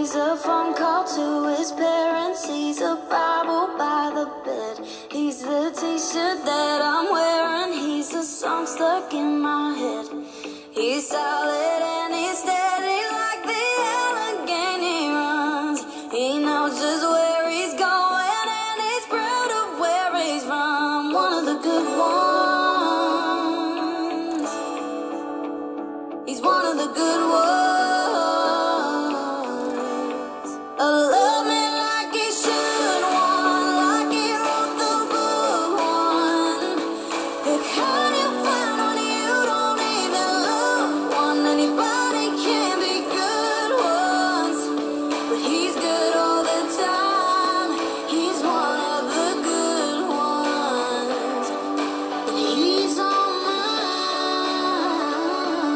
He's a phone call to his parents. He's a Bible by the bed. He's the t-shirt that I'm wearing. He's a song stuck in my head. He's solid and he's steady like the Allegheny runs. He knows just where he's going and he's proud of where he's from. One of the good ones. He's one of the good ones. Love me like he should, one like he wrote the book, one. The kind you find when you don't even look, one. Anybody can be good once, but he's good all the time. He's one of the good ones, and he's on mine.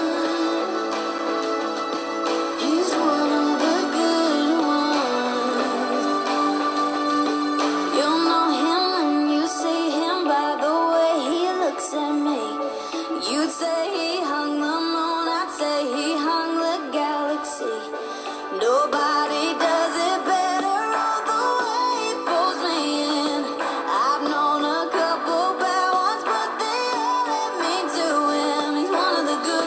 He's one of the good ones. You'll know him when you see him by the way he looks at me. You'd say he hung the moon, I'd say he hung the galaxy. Nobody does it better, all the way he pulls me in. I've known a couple bad ones, but they all led me to him. He's one of the good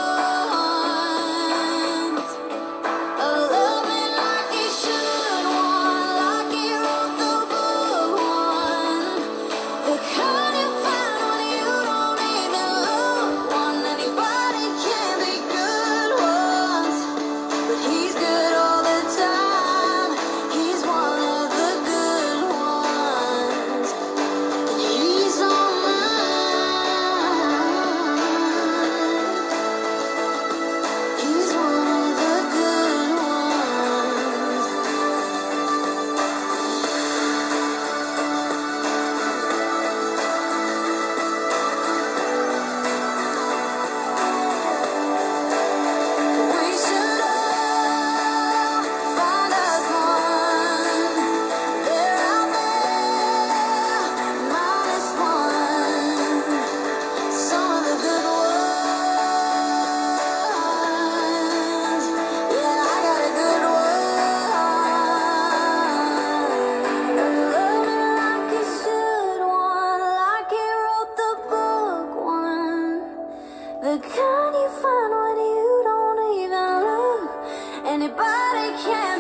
ones. Love me like he should, one like he wrote the book, one. The kind you find when you don't even look, one. Anybody can be good once, but he's good all the time. He's one of the good ones, and he's on mine. He's one of the good ones. We should all find us one. They're out there, minus one. Some of the good ones. Yeah, I got a good one. Love me like he should, one like he wrote the book, one. The kind you find when you don't even look. Anybody can